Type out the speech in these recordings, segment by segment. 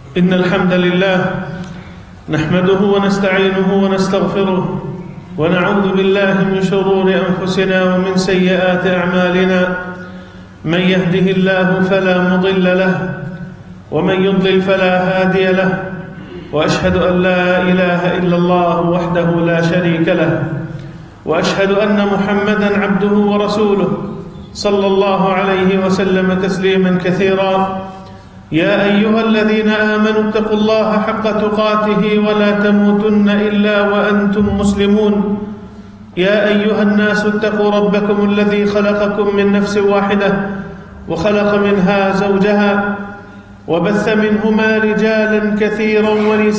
إن الحمد لله نحمده ونستعينه ونستغفره ونعوذ بالله من شرور أنفسنا ومن سيئات أعمالنا. من يهده الله فلا مضل له ومن يضلل فلا هادي له، وأشهد أن لا إله إلا الله وحده لا شريك له، وأشهد أن محمدًا عبده ورسوله صلى الله عليه وسلم تسليمًا كثيرا. يا أيها الذين آمنوا اتقوا الله حق تقاته ولا تموتن إلا وأنتم مسلمون. يا أيها الناس اتقوا ربكم الذي خلقكم من نفس واحدة وخلق منها زوجها وبث منهما رجالا كثيرا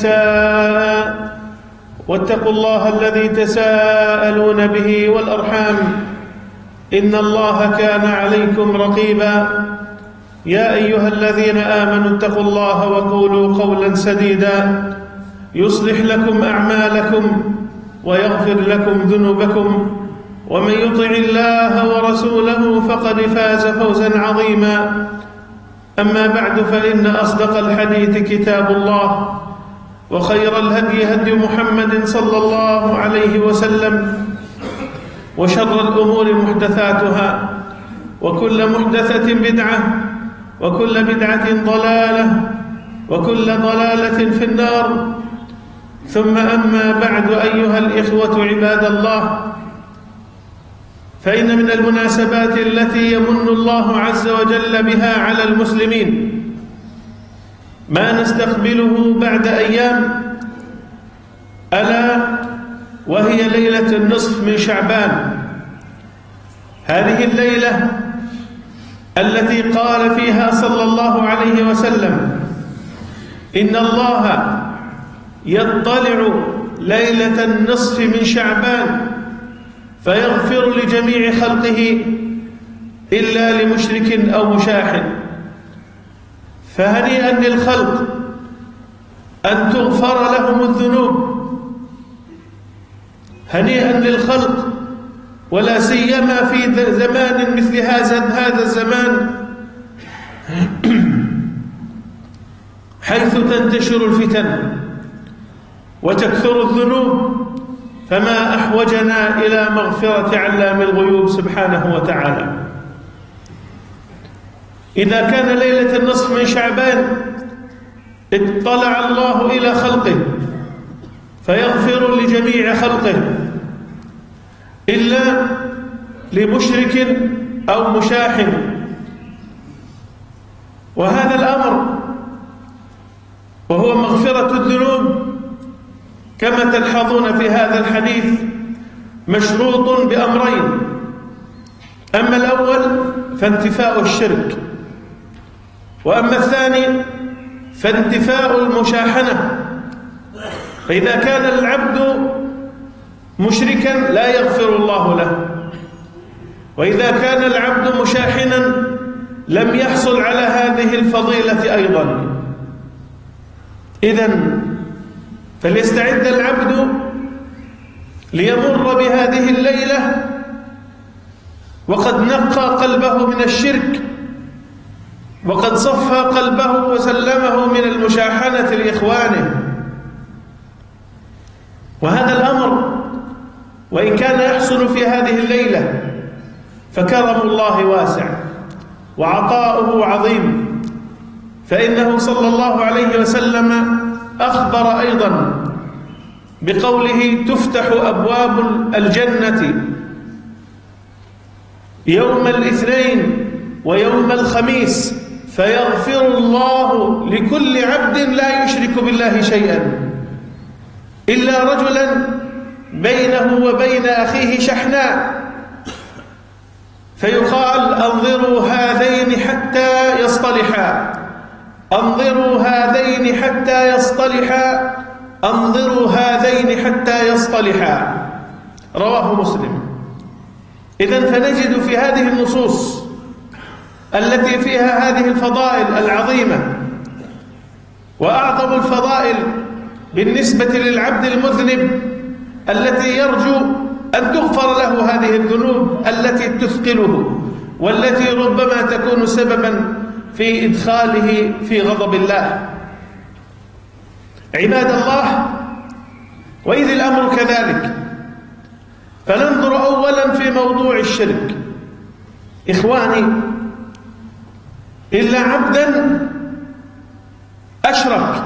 ونساء، واتقوا الله الذي تساءلون به والأرحام إن الله كان عليكم رقيبا. يا أيها الذين آمنوا اتقوا الله وقولوا قولا سديدا يصلح لكم أعمالكم ويغفر لكم ذنوبكم، ومن يطع الله ورسوله فقد فاز فوزا عظيما. أما بعد، فإن أصدق الحديث كتاب الله، وخير الهدي هدي محمد صلى الله عليه وسلم، وشر الأمور محدثاتها، وكل محدثة بدعة، وكل بدعة ضلالة، وكل ضلالة في النار. ثم أما بعد، أيها الإخوة عباد الله، فإن من المناسبات التي يمن الله عز وجل بها على المسلمين ما نستقبله بعد أيام، ألا وهي ليلة النصف من شعبان. هذه الليلة التي قال فيها صلى الله عليه وسلم: إن الله يطلع ليلة النصف من شعبان فيغفر لجميع خلقه إلا لمشرك أو مشاحن. فهنيئا للخلق أن تغفر لهم الذنوب، هنيئا للخلق، ولا سيما في زمان مثل هذا الزمان حيث تنتشر الفتن وتكثر الذنوب، فما أحوجنا إلى مغفرة علام الغيوب سبحانه وتعالى. إذا كان ليلة النصف من شعبان اطلع الله إلى خلقه فيغفر لجميع خلقه إلا لمشرك أو مشاحن، وهذا الأمر وهو مغفرة الذنوب كما تلحظون في هذا الحديث مشروط بأمرين: أما الأول فانتفاء الشرك، وأما الثاني فانتفاء المشاحنة. فإذا كان العبد مشركا لا يغفر الله له، وإذا كان العبد مشاحنا لم يحصل على هذه الفضيلة أيضا. إذن فليستعد العبد ليمر بهذه الليلة وقد نقى قلبه من الشرك، وقد صفى قلبه وسلمه من المشاحنة لإخوانه. وهذا الأمر وإن كان يحصل في هذه الليلة فكرم الله واسع وعطاؤه عظيم، فإنه صلى الله عليه وسلم أخبر أيضا بقوله: تفتح أبواب الجنة يوم الاثنين ويوم الخميس فيغفر الله لكل عبد لا يشرك بالله شيئا إلا رجلا بينه وبين أخيه شحناء، فيقال: أنظروا هذين حتى يصطلحا، أنظروا هذين حتى يصطلحا، أنظروا هذين حتى يصطلحا. رواه مسلم. إذن فنجد في هذه النصوص التي فيها هذه الفضائل العظيمة، وأعظم الفضائل بالنسبة للعبد المذنب التي يرجو أن تغفر له هذه الذنوب التي تثقله والتي ربما تكون سببا في إدخاله في غضب الله. عباد الله، وإذ الأمر كذلك، فننظر أولا في موضوع الشرك. إخواني، إلا عبدا أشرك،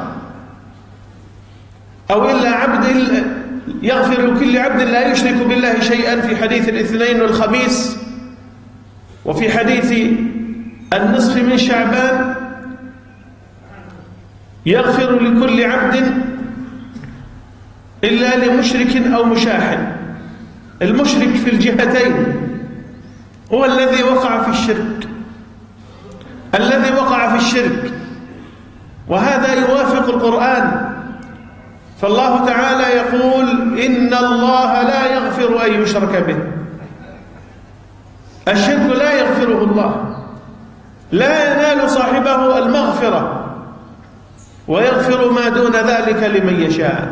أو إلا عبد يغفر لكل عبد لا يشرك بالله شيئا، في حديث الاثنين والخميس، وفي حديث النصف من شعبان، يغفر لكل عبد إلا لمشرك أو مشاحن. المشرك في الجهتين هو الذي وقع في الشرك، الذي وقع في الشرك، وهذا يوافق القرآن. فالله تعالى يقول: إن الله لا يغفر أن يشرك به. الشرك لا يغفره الله، لا ينال صاحبه المغفرة، ويغفر ما دون ذلك لمن يشاء،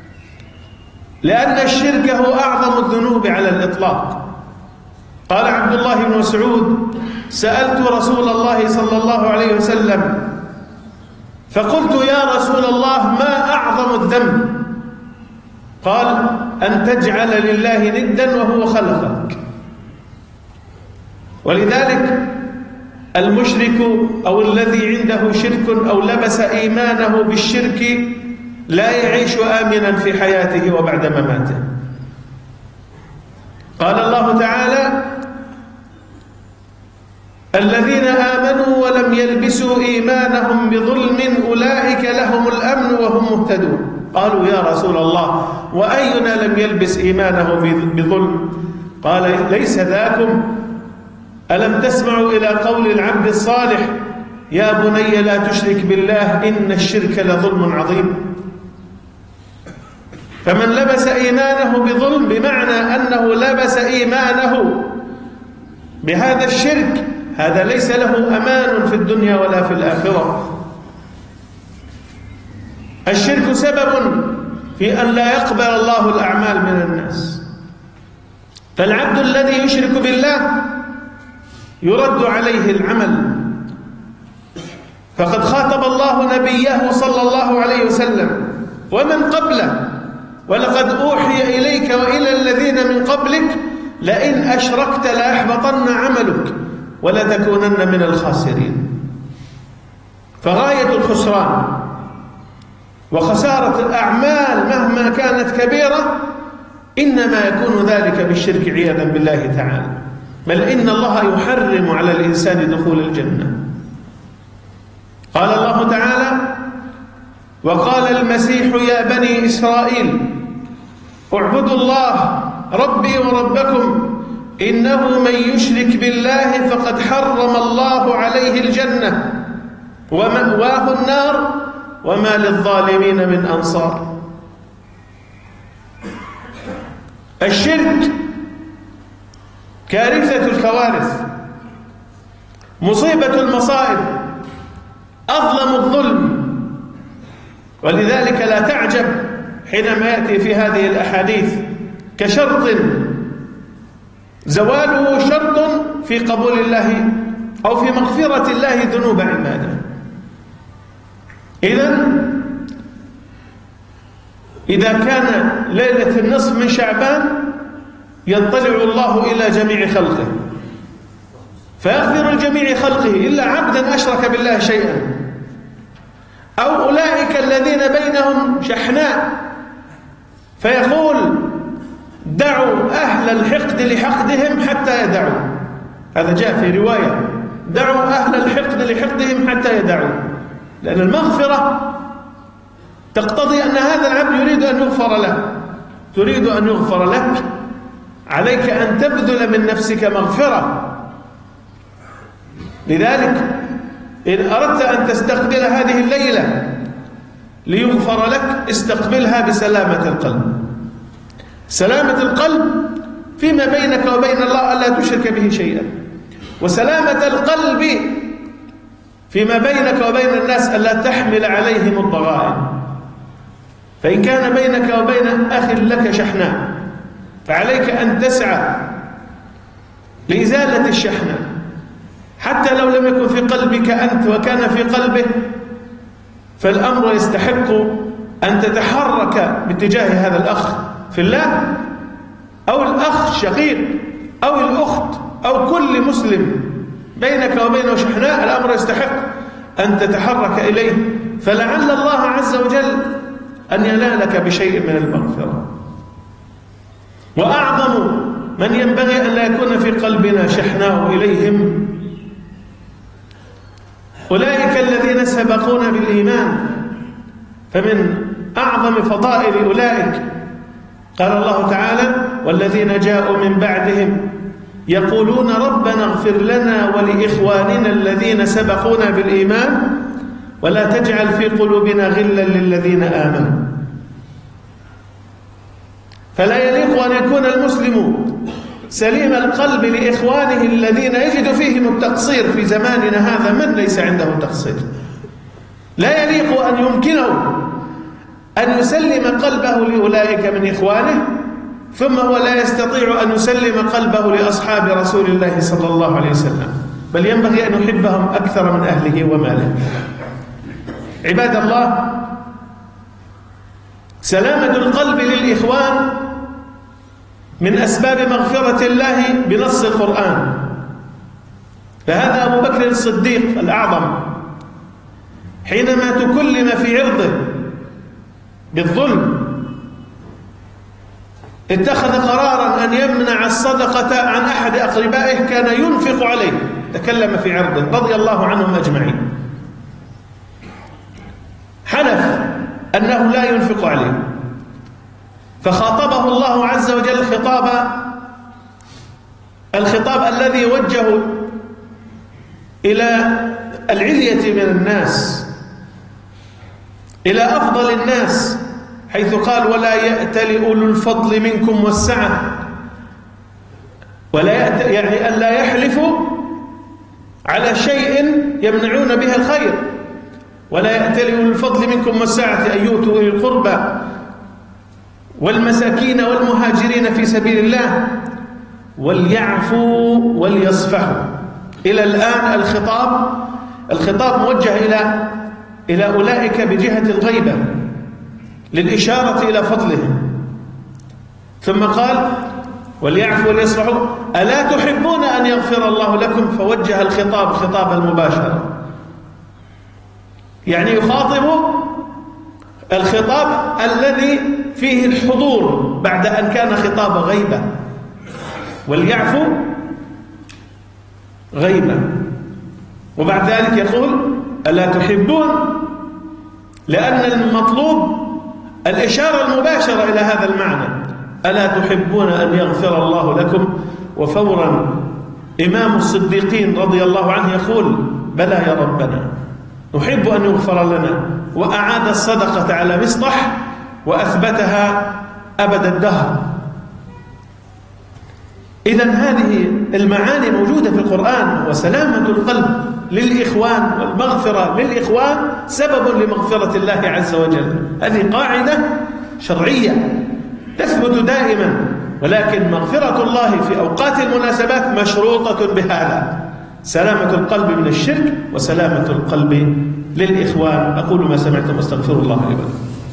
لأن الشرك هو أعظم الذنوب على الإطلاق. قال عبد الله بن مسعود: سألت رسول الله صلى الله عليه وسلم فقلت: يا رسول الله، ما أعظم الذنب؟ قال: أن تجعل لله ندا وهو خلقك. ولذلك المشرك أو الذي عنده شرك أو لبس إيمانه بالشرك لا يعيش آمنا في حياته وبعد مماته. قال الله تعالى: الذين آمنوا ولم يلبسوا إيمانهم بظلم أولئك لهم الأمن وهم مهتدون. قالوا: يا رسول الله، وأينا لم يلبس إيمانه بظلم؟ قال: ليس ذاكم. ألم تسمعوا إلى قول العبد الصالح: يا بني لا تشرك بالله إن الشرك لظلم عظيم. فمن لبس إيمانه بظلم بمعنى أنه لبس إيمانه بهذا الشرك، هذا ليس له أمان في الدنيا ولا في الآخرة. الشرك سبب في أن لا يقبل الله الأعمال من الناس. فالعبد الذي يشرك بالله يرد عليه العمل. فقد خاطب الله نبيه صلى الله عليه وسلم ومن قبله: ولقد أوحي إليك وإلى الذين من قبلك لئن أشركت ليحبطن عملك ولتكونن من الخاسرين. فغاية الخسران وخسارة الأعمال مهما كانت كبيرة إنما يكون ذلك بالشرك عياذا بالله تعالى. بل إن الله يحرم على الإنسان دخول الجنة. قال الله تعالى: وقال المسيح يا بني إسرائيل اعبدوا الله ربي وربكم إنه من يشرك بالله فقد حرم الله عليه الجنة ومأواه النار وما للظالمين من أنصار. الشرك كارثة الكوارث، مصيبة المصائب، أظلم الظلم. ولذلك لا تعجب حينما يأتي في هذه الأحاديث كشرط زواله شرط في قبول الله أو في مغفرة الله ذنوب عباده. إذا كان ليلة النصف من شعبان يطلع الله إلى جميع خلقه فيغفر لجميع خلقه إلا عبدا أشرك بالله شيئا، أو أولئك الذين بينهم شحناء فيقول: دعوا أهل الحقد لحقدهم حتى يدعوا. هذا جاء في رواية: دعوا أهل الحقد لحقدهم حتى يدعوا. لأن المغفرة تقتضي أن هذا العبد يريد أن يغفر له. تريد أن يغفر لك، عليك أن تبذل من نفسك مغفرة. لذلك إن أردت أن تستقبل هذه الليلة ليغفر لك استقبلها بسلامة القلب. سلامة القلب فيما بينك وبين الله ألا تشرك به شيئا، وسلامة القلب فيما بينك وبين الناس ألا تحمل عليهم الضغائن. فإن كان بينك وبين أخ لك شحناء فعليك أن تسعى لإزالة الشحناء، حتى لو لم يكن في قلبك أنت وكان في قلبه، فالأمر يستحق أن تتحرك باتجاه هذا الأخ في الله، أو الأخ الشقيق أو الأخت أو كل مسلم بينك وبينه شحناء، الأمر يستحق أن تتحرك إليه، فلعل الله عز وجل أن ينالك بشيء من المغفرة. وأعظم من ينبغي أن لا يكون في قلبنا شحناء إليهم أولئك الذين سبقونا بالإيمان. فمن أعظم فضائل أولئك قال الله تعالى: والذين جاءوا من بعدهم يقولون ربنا اغفر لنا ولإخواننا الذين سبقونا بالإيمان ولا تجعل في قلوبنا غلا للذين آمنوا. فلا يليق أن يكون المسلم سليم القلب لإخوانه الذين يجد فيهم التقصير في زماننا هذا. من ليس عنده تقصير؟ لا يليق أن يمكنه أن يسلم قلبه لأولئك من إخوانه، ثم هو لا يستطيع أن يسلم قلبه لأصحاب رسول الله صلى الله عليه وسلم، بل ينبغي أن يحبهم أكثر من أهله وماله. عباد الله، سلامة القلب للإخوان من أسباب مغفرة الله بنص القرآن. فهذا أبو بكر الصديق الأعظم حينما تكلم في عرضه بالظلم اتخذ قرارا أن يمنع الصدقة عن أحد أقربائه كان ينفق عليه، تكلم في عرضه رضي الله عنهم أجمعين، حلف أنه لا ينفق عليه، فخاطبه الله عز وجل الخطاب الذي وجهه إلى العلية من الناس، إلى أفضل الناس، حيث قال: ولا يأتل أولو الفضل منكم والسعة، ولا يأتل يعني أن لا يحلفوا على شيء يمنعون به الخير، ولا يأتل أولو الفضل منكم والسعة أن يؤتوا أولي القربى والمساكين والمهاجرين في سبيل الله وليعفوا وليصفحوا. إلى الآن الخطاب موجه إلى أولئك بجهة الغيبة للإشارة إلى فضلهم، ثم قال: وليعفوا وليصفحوا ألا تحبون أن يغفر الله لكم؟ فوجه الخطاب خطاب المباشرة، يعني يخاطب الخطاب الذي فيه الحضور بعد أن كان خطاب غيبة. وليعفوا غيبة، وبعد ذلك يقول: ألا تحبون، لأن المطلوب الإشارة المباشرة إلى هذا المعنى: ألا تحبون أن يغفر الله لكم؟ وفورا إمام الصديقين رضي الله عنه يقول: بلى يا ربنا، نحب أن يغفر لنا. وأعاد الصدقة على مصطح وأثبتها أبد الدهر. إذن هذه المعاني موجودة في القرآن، وسلامة القلب للإخوان والمغفرة للإخوان سبب لمغفرة الله عز وجل. هذه قاعدة شرعية تثبت دائما، ولكن مغفرة الله في أوقات المناسبات مشروطة بهذا: سلامة القلب من الشرك وسلامة القلب للإخوان. أقول ما سمعتم واستغفر الله لي ولكم.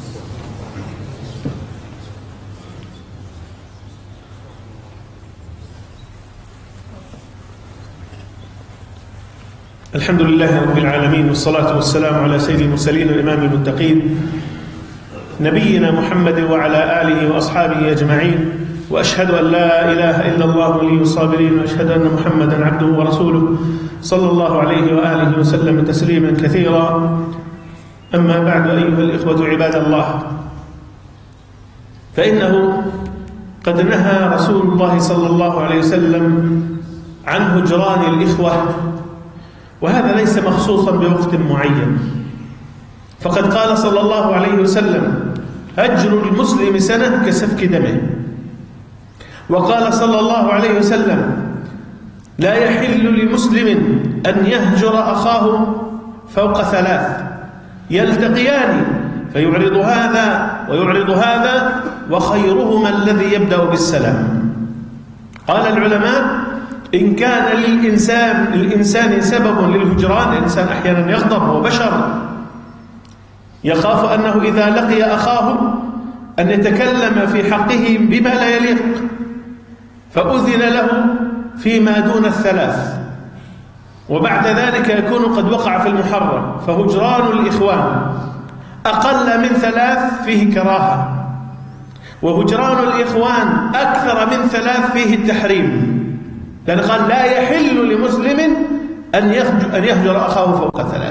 الحمد لله رب العالمين، والصلاة والسلام على سيد المرسلين وإمام المتقين نبينا محمد وعلى آله وأصحابه أجمعين. وأشهد أن لا إله إلا الله ولي الصابرين، وأشهد أن محمدا عبده ورسوله صلى الله عليه وآله وسلم تسليما كثيرا. أما بعد، أيها الإخوة عباد الله، فإنه قد نهى رسول الله صلى الله عليه وسلم عن هجران الإخوة، وهذا ليس مخصوصا بوقت معين، فقد قال صلى الله عليه وسلم: هجر المسلم سنة كسفك دمه. وقال صلى الله عليه وسلم: لا يحل لمسلم أن يهجر أخاه فوق 3 يلتقيان فيعرض هذا ويعرض هذا وخيرهما الذي يبدأ بالسلام. قال العلماء: إن كان للإنسان سبب للهجران، الإنسان أحيانا يغضب وبشر يخاف أنه إذا لقي أخاه أن يتكلم في حقه بما لا يليق، فأذن له فيما دون الثلاث، وبعد ذلك يكون قد وقع في المحرم. فهجران الإخوان أقل من 3 فيه كراهة، وهجران الإخوان أكثر من 3 فيه التحريم، لأن قال لا يحل لمسلم أن يهجر أخاه فوق 3.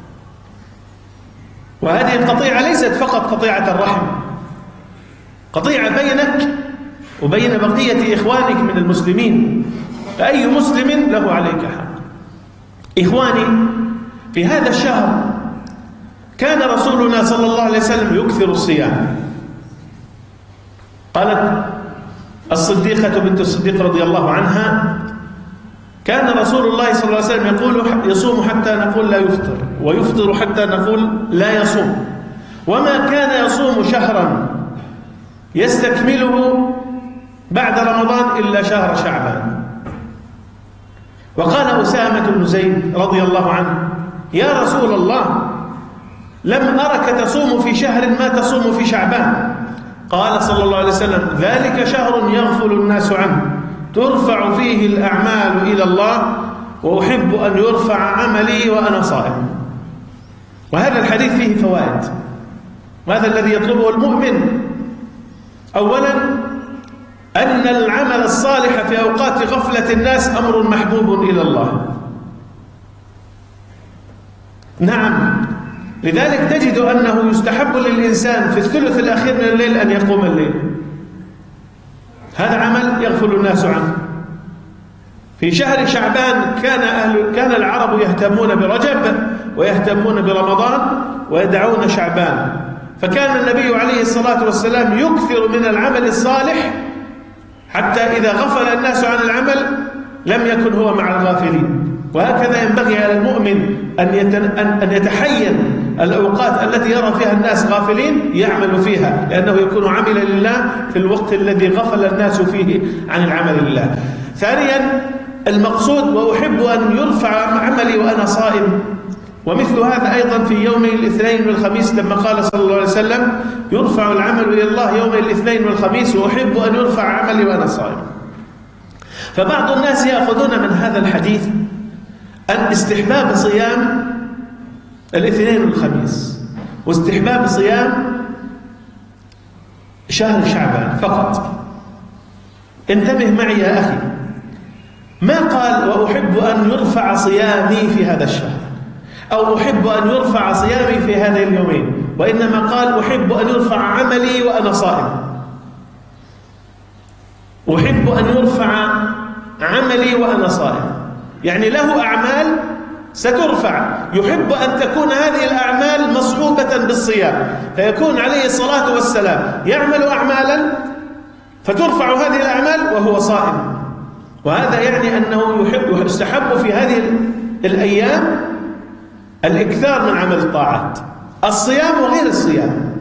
وهذه القطيعة ليست فقط قطيعة الرحم، قطيعة بينك وبين بقية إخوانك من المسلمين، فأي مسلم له عليك حق. إخواني، في هذا الشهر كان رسولنا صلى الله عليه وسلم يكثر الصيام. قالت الصديقة بنت الصديق رضي الله عنها: كان رسول الله صلى الله عليه وسلم يقول يصوم حتى نقول لا يفطر، ويفطر حتى نقول لا يصوم، وما كان يصوم شهرا يستكمله بعد رمضان إلا شهر شعبان. وقال أسامة بن زيد رضي الله عنه: يا رسول الله، لم أرك تصوم في شهر ما تصوم في شعبان. قال صلى الله عليه وسلم: ذلك شهر يغفل الناس عنه، ترفع فيه الأعمال إلى الله، وأحب أن يرفع عملي وأنا صائم. وهذا الحديث فيه فوائد، وهذا الذي يطلبه المؤمن. أولا، أن العمل الصالح في أوقات غفلة الناس أمر محبوب إلى الله. نعم، لذلك تجد أنه يستحب للإنسان في الثلث الأخير من الليل أن يقوم الليل. هذا عمل يغفل الناس عنه. في شهر شعبان كان العرب يهتمون برجب ويهتمون برمضان ويدعون شعبان، فكان النبي عليه الصلاة والسلام يكثر من العمل الصالح حتى إذا غفل الناس عن العمل لم يكن هو مع الغافلين. وهكذا ينبغي على المؤمن أن يتحين الأوقات التي يرى فيها الناس غافلين يعمل فيها، لأنه يكون عمل لله في الوقت الذي غفل الناس فيه عن العمل لله. ثانيا، المقصود: وأحب أن يرفع عملي وأنا صائم. ومثل هذا أيضا في يومي الاثنين والخميس، لما قال صلى الله عليه وسلم: يرفع العمل إلى الله يوم الاثنين والخميس، وأحب أن يرفع عملي وأنا صائم. فبعض الناس يأخذون من هذا الحديث أن استحباب صيام الاثنين والخميس واستحباب صيام شهر شعبان فقط. انتبه معي يا أخي، ما قال وأحب أن يرفع صيامي في هذا الشهر أو أحب أن يرفع صيامي في هذه اليومين، وإنما قال أحب أن يرفع عملي وأنا صائم. أحب أن يرفع عملي وأنا صائم، يعني له أعمال سترفع، يحب أن تكون هذه الأعمال مصحوبة بالصيام، فيكون عليه الصلاة والسلام يعمل أعمالا فترفع هذه الأعمال وهو صائم. وهذا يعني أنه يستحب في هذه الأيام الإكثار من عمل الطاعات، الصيام وغير الصيام.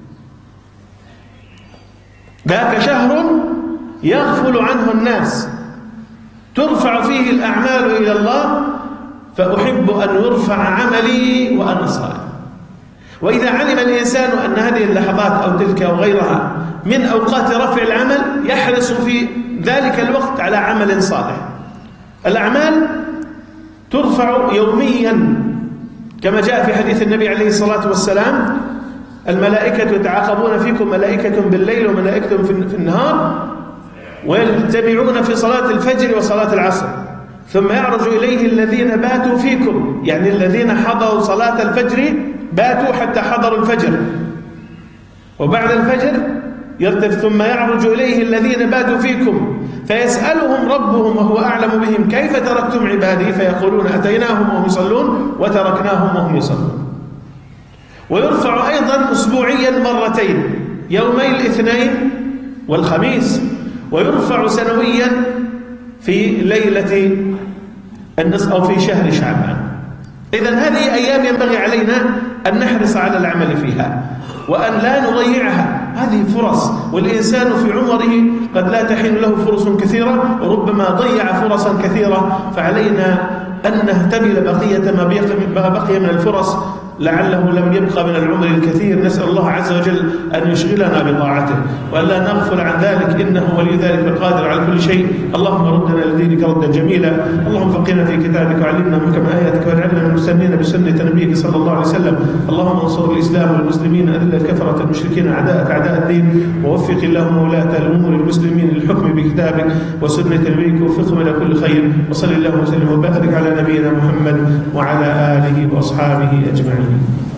ذاك شهر يغفل عنه الناس، ترفع فيه الأعمال إلى الله، فأحب أن يرفع عملي وأنا صائم. وإذا علم الإنسان أن هذه اللحظات أو تلك أو غيرها من أوقات رفع العمل يحرص في ذلك الوقت على عمل صالح. الأعمال ترفع يوميا كما جاء في حديث النبي عليه الصلاة والسلام: الملائكة يتعاقبون فيكم، ملائكة بالليل وملائكة في النهار، ويجتمعون في صلاة الفجر وصلاة العصر، ثم يعرج إليه الذين باتوا فيكم، يعني الذين حضروا صلاة الفجر باتوا حتى حضروا الفجر، وبعد الفجر يرتف، ثم يعرج إليه الذين باتوا فيكم فيسألهم ربهم وهو أعلم بهم: كيف تركتم عبادي؟ فيقولون: أتيناهم وهم يصلون وتركناهم وهم يصلون. ويرفع أيضا أسبوعيا مرتين، يومي الاثنين والخميس، ويرفع سنويا في ليلة النصف أو في شهر شعبان. إذن هذه أيام ينبغي علينا أن نحرص على العمل فيها وأن لا نضيعها. هذه فرص، والإنسان في عمره قد لا تحين له فرص كثيرة، وربما ضيع فرصا كثيرة، فعلينا أن نهتبل بقية ما بقي من الفرص لعله لم يبقى من العمر الكثير. نسأل الله عز وجل أن يشغلنا بطاعته وأن لا نغفل عن ذلك، إنه ولي ذلك القادر على كل شيء. اللهم ردنا لدينك ردا جميلا، اللهم فقنا في كتابك وعلمنا محكم آياتك واجعلنا من المستنين بسنة نبيك صلى الله عليه وسلم. اللهم انصر الإسلام والمسلمين، أذل الكفرة المشركين أعداءك أعداء الدين، ووفق اللهم ولاة الأمور المسلمين للحكم بكتابك وسنة نبيك ووفقهم إلى كل خير. وصل اللهم وسلم وبارك على نبينا محمد وعلى آله وأصحابه أجمعين.